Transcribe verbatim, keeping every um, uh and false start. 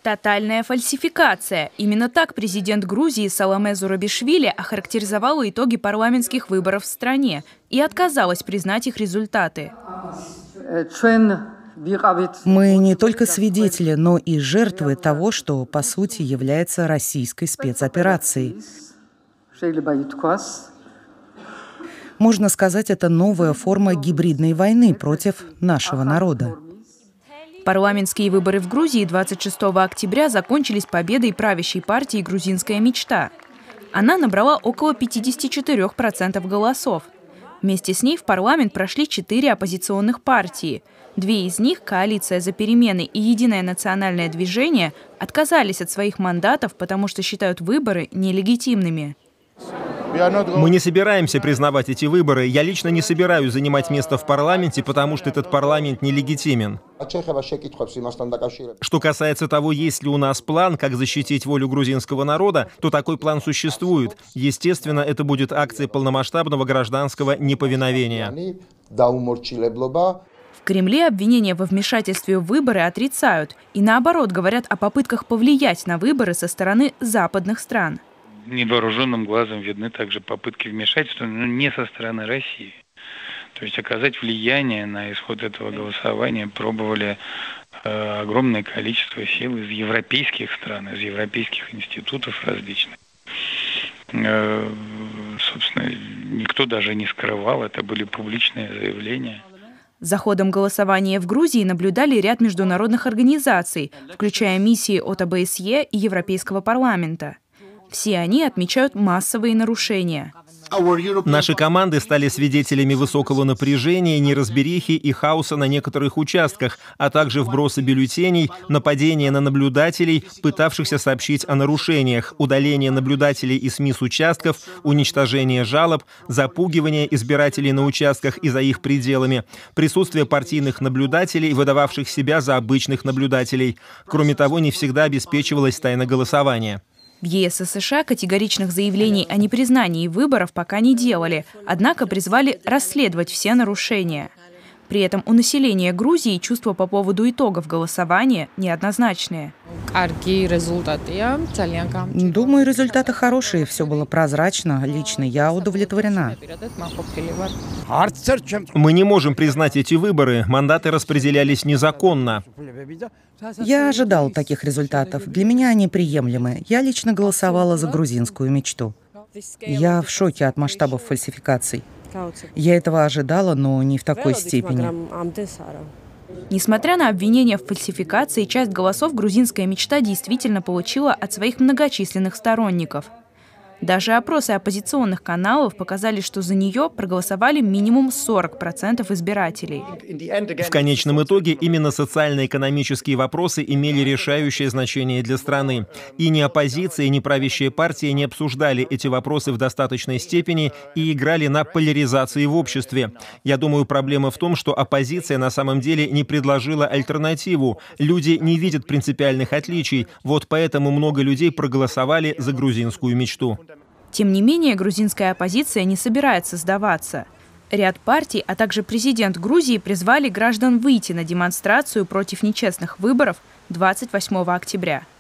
Тотальная фальсификация. Именно так президент Грузии Саломе Зурабишвили охарактеризовала итоги парламентских выборов в стране и отказалась признать их результаты. Мы не только свидетели, но и жертвы того, что по сути является российской спецоперацией. Можно сказать, это новая форма гибридной войны против нашего народа. Парламентские выборы в Грузии двадцать шестого октября закончились победой правящей партии «Грузинская мечта». Она набрала около пятидесяти четырёх процентов голосов. Вместе с ней в парламент прошли четыре оппозиционных партии. Две из них, «Коалиция за перемены» и «Единое национальное движение», отказались от своих мандатов, потому что считают выборы нелегитимными. Мы не собираемся признавать эти выборы. Я лично не собираюсь занимать место в парламенте, потому что этот парламент нелегитимен. Что касается того, есть ли у нас план, как защитить волю грузинского народа, то такой план существует. Естественно, это будет акция полномасштабного гражданского неповиновения. В Кремле обвинения во вмешательстве в выборы отрицают и, наоборот, говорят о попытках повлиять на выборы со стороны западных стран. Невооруженным глазом видны также попытки вмешательства, но не со стороны России. То есть оказать влияние на исход этого голосования пробовали э, огромное количество сил из европейских стран, из европейских институтов различных. Э, собственно, никто даже не скрывал, это были публичные заявления. За ходом голосования в Грузии наблюдали ряд международных организаций, включая миссии от о бэ эс е и Европейского парламента. Все они отмечают массовые нарушения. Наши команды стали свидетелями высокого напряжения, неразберихи и хаоса на некоторых участках, а также вбросы бюллетеней, нападения на наблюдателей, пытавшихся сообщить о нарушениях, удаление наблюдателей и СМИ с участков, уничтожение жалоб, запугивание избирателей на участках и за их пределами, присутствие партийных наблюдателей, выдававших себя за обычных наблюдателей. Кроме того, не всегда обеспечивалось тайное голосование. В е эс эс ша категоричных заявлений о непризнании выборов пока не делали, однако призвали расследовать все нарушения. При этом у населения Грузии чувства по поводу итогов голосования неоднозначные. Думаю, результаты хорошие, все было прозрачно. Лично я удовлетворена. Мы не можем признать эти выборы. Мандаты распределялись незаконно. Я ожидал таких результатов. Для меня они приемлемы. Я лично голосовала за грузинскую мечту. Я в шоке от масштабов фальсификаций. Я этого ожидала, но не в такой степени. Несмотря на обвинения в фальсификации, часть голосов грузинская мечта действительно получила от своих многочисленных сторонников. Даже опросы оппозиционных каналов показали, что за нее проголосовали минимум сорок процентов избирателей. В конечном итоге именно социально-экономические вопросы имели решающее значение для страны. И ни оппозиция, ни правящая партия не обсуждали эти вопросы в достаточной степени и играли на поляризации в обществе. Я думаю, проблема в том, что оппозиция на самом деле не предложила альтернативу. Люди не видят принципиальных отличий. Вот поэтому много людей проголосовали за грузинскую мечту. Тем не менее, грузинская оппозиция не собирается сдаваться. Ряд партий, а также президент Грузии призвали граждан выйти на демонстрацию против нечестных выборов двадцать восьмого октября.